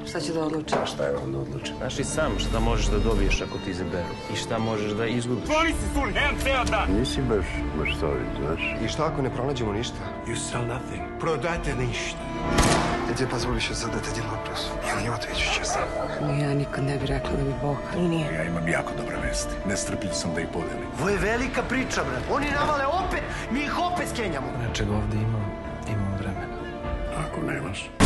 Šta će da odluči? A šta je on odlučio? Znaš i sam šta možeš da dobiješ ako ti izaberu i šta možeš da izgubiš. Tvori si surhen ceo dan! Nisi baš maštovit, znaš. I šta ako ne pronađemo ništa? You sell nothing. Prodate ništa. Ja ti позволиш задати один вопрос. Я на него отвечу честно. Ja nikad ne bih rekla da mi Bog i nije. Ja imam jako dobre vesti. Nestrpljiv sam da ih podelim. Ovo je velika priča, brat. Oni navale opet, mi ih opet skenjamo. Nečega ovde imam vremena. Ako nemaš...